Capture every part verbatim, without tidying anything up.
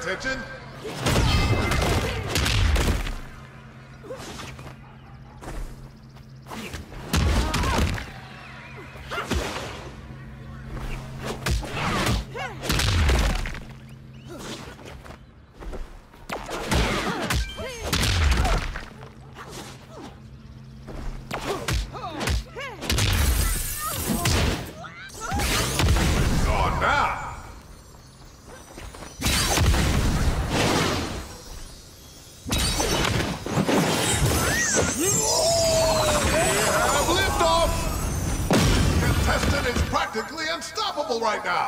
attention. Practically unstoppable right now.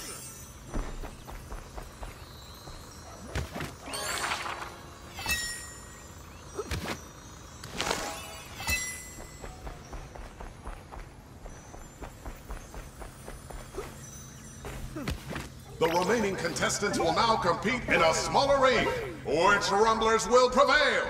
The remaining contestants will now compete in a smaller ring. Which Rumblers will prevail?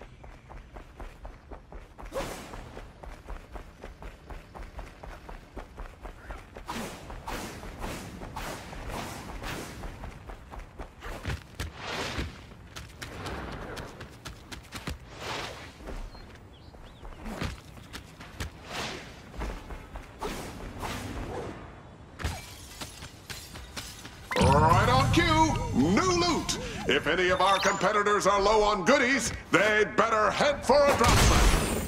Right on cue, new loot. If any of our competitors are low on goodies, they'd better head for a drop site.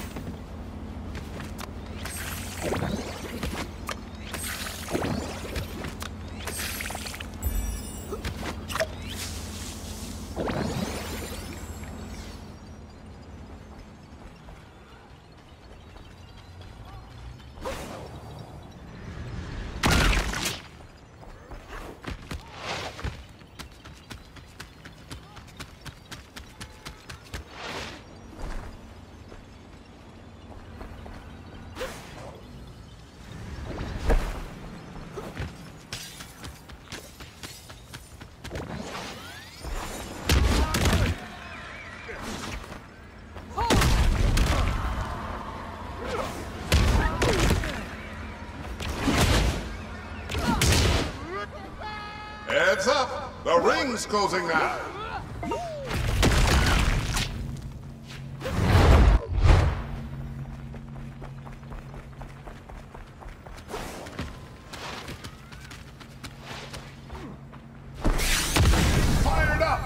Heads up! The ring's closing now! Fired up!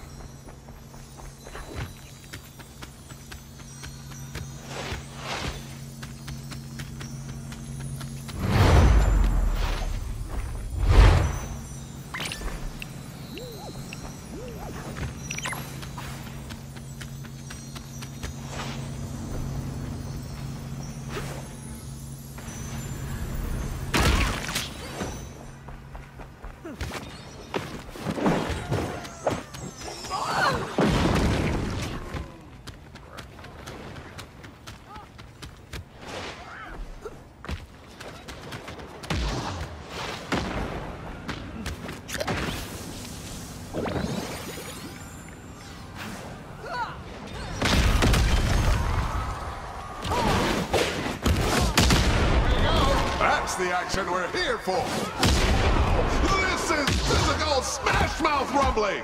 That's the action we're here for. This is physical smash mouth rumbling.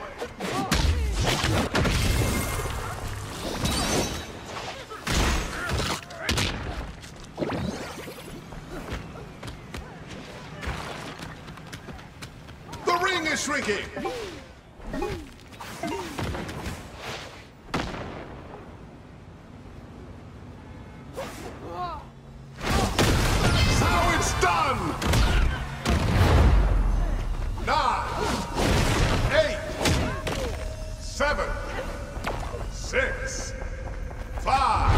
The ring is shrinking. Seven, six, five,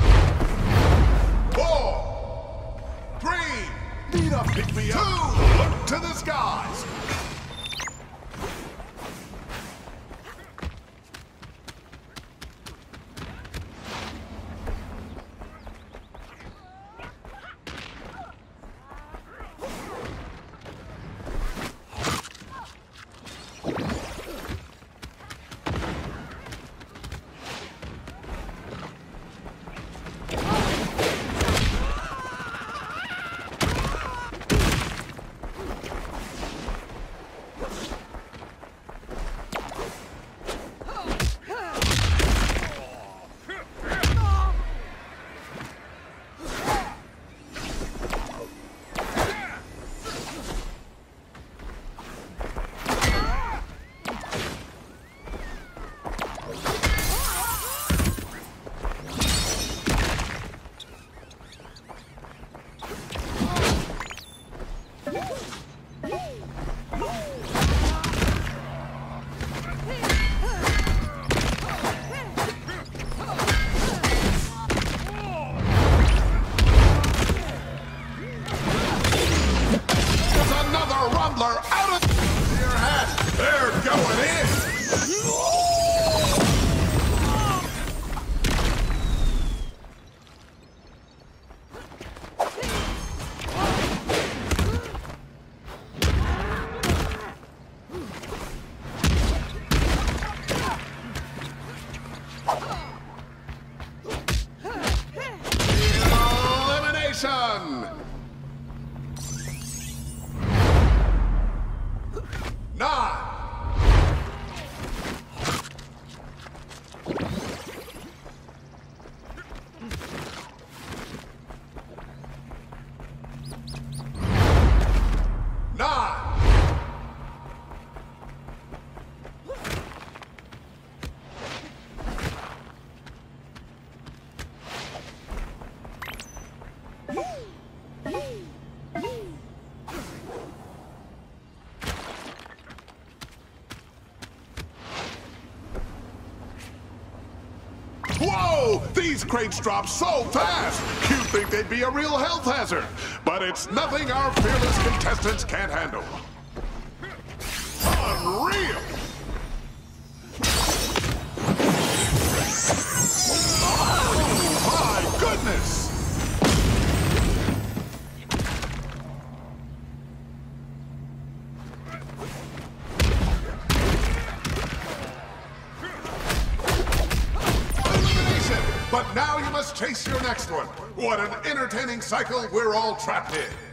four, three, need a pick me up. Two, look Whoa! These crates drop so fast! You'd think they'd be a real health hazard. But it's nothing our fearless contestants can't handle. Unreal! Oh, my goodness! Elimination! But now you must chase your next one. What an entertaining cycle we're all trapped in.